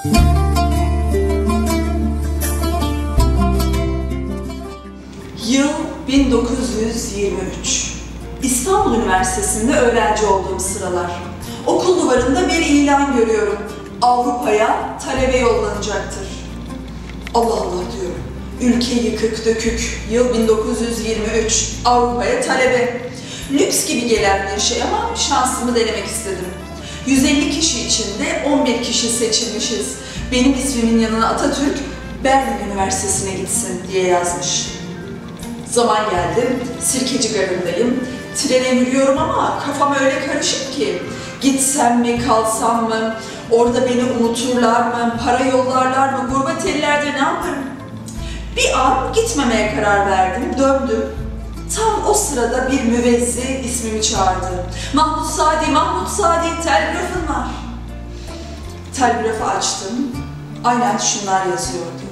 Yıl 1923. İstanbul Üniversitesi'nde öğrenci olduğum sıralar. Okul duvarında bir ilan görüyorum. Avrupa'ya talebe yollanacaktır. Allah Allah diyorum. Ülke yıkık dökük. Yıl 1923. Avrupa'ya talebe. Lüks gibi gelen bir şey ama şansımı denemek istedim. 150 kişi içinde 11 kişi seçilmişiz. Benim ismimin yanına Atatürk, Berlin Üniversitesi'ne gitsin diye yazmış. Zaman geldi, Sirkeci Garı'ndayım. Trene yürüyorum ama kafam öyle karışık ki. Gitsem mi, kalsam mı, orada beni unuturlar mı, para yollarlar mı, gurbet ellerde ne yaparım? Bir an gitmemeye karar verdim, döndüm. Tam o sırada bir müvezzi ismimi çağırdı. Mahmut Sadi, Mahmut Sadi, telgrafın var. Telgrafı açtım, aynen şunlar yazıyordu.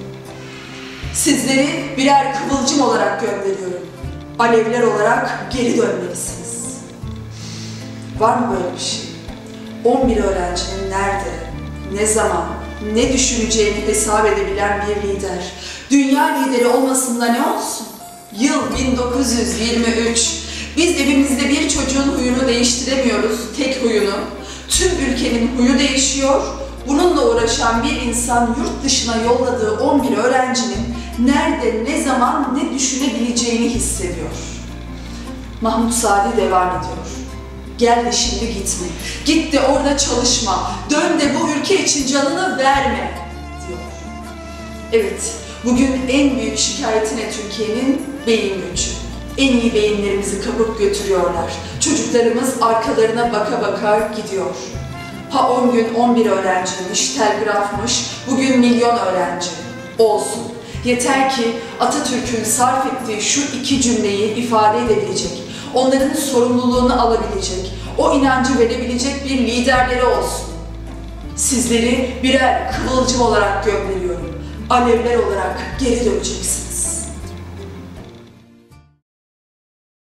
Sizleri birer kıvılcım olarak gönderiyorum. Alevler olarak geri dönmelisiniz. Var mı böyle bir şey? 11 öğrencinin nerede, ne zaman, ne düşüneceğini hesap edebilen bir lider. Dünya lideri olmasın da ne olsun? Yıl 1923. Biz evimizde bir çocuğun huyunu değiştiremiyoruz, tek huyunu. Tüm ülkenin huyu değişiyor. Bununla uğraşan bir insan yurt dışına yolladığı 11 öğrencinin nerede, ne zaman, ne düşünebileceğini hissediyor. Mahmut Sadi devam ediyor. Gel de şimdi gitme. Git de orada çalışma. Dön de bu ülke için canını verme diyor. Evet, bugün en büyük şikayeti ne Türkiye'nin? Beyin göçü. En iyi beyinlerimizi kapıp götürüyorlar. Çocuklarımız arkalarına baka baka gidiyor. Ha 10 gün 11 öğrenciymiş, telgrafmış, bugün milyon öğrenci. Olsun. Yeter ki Atatürk'ün sarf ettiği şu iki cümleyi ifade edebilecek, onların sorumluluğunu alabilecek, o inancı verebilecek bir liderleri olsun. Sizleri birer kıvılcım olarak gönderiyorum. Alevler olarak geri döneceksiniz.